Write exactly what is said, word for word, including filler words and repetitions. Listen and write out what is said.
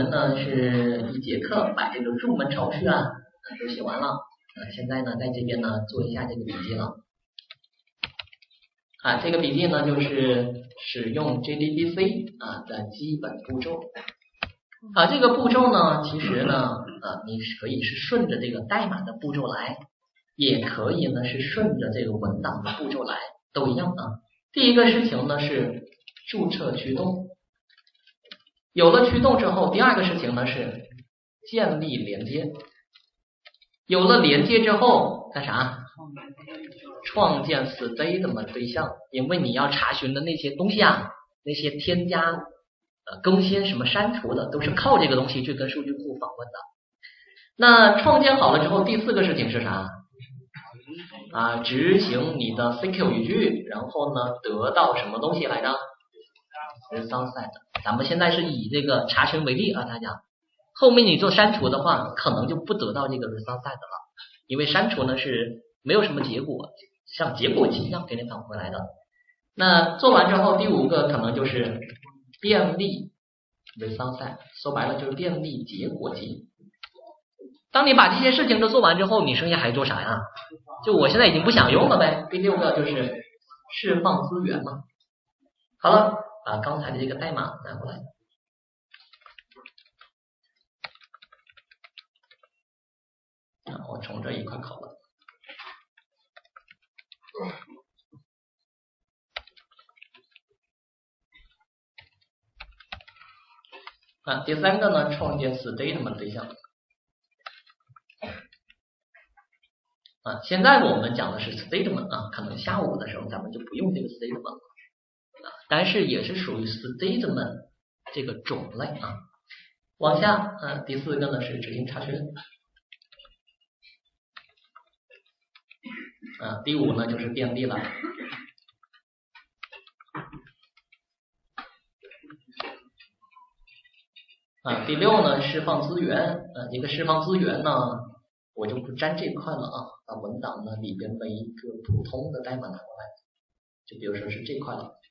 们呢是一节课把这个入门程序啊都写完了，啊，现在呢在这边呢做一下这个笔记了。啊，这个笔记呢就是使用 J D B C 啊的基本步骤。啊，这个步骤呢，其实呢，啊，你可以是顺着这个代码的步骤来，也可以呢是顺着这个文档的步骤来，都一样啊。第一个事情呢是注册驱动，有了驱动之后，第二个事情呢是建立连接，有了连接之后干啥？创建 statement 对象，因为你要查询的那些东西啊，那些添加、呃更新什么删除的，都是靠这个东西去跟数据库访问的。那创建好了之后，第四个事情是啥？啊，执行你的 C Q 语句，然后呢得到什么东西来着 ？result set。咱们现在是以这个查询为例啊，大家后面你做删除的话，可能就不得到这个 result set 了，因为删除呢是没有什么结果，像结果集一样给你返回来的。那做完之后，第五个可能就是便利 result set， 说白了就是便利结果集。当你把这些事情都做完之后，你剩下还做啥呀？就我现在已经不想用了呗。第六个就是释放资源嘛。好了，把刚才的这个代码拿过来。啊，我从这一块拷了。啊，第三个呢，创建 statement 对象。啊，现在我们讲的是 statement 啊，可能下午的时候咱们就不用这个 statement 了，啊，但是也是属于 statement 这个种类啊。往下，啊，第四个呢是执行查询，啊，第五呢就是便利了。啊，第六呢释放资源，啊，一个释放资源呢，我就不沾这块了啊，把文档呢里边的一个普通的代码拿过来，就比如说是这块了。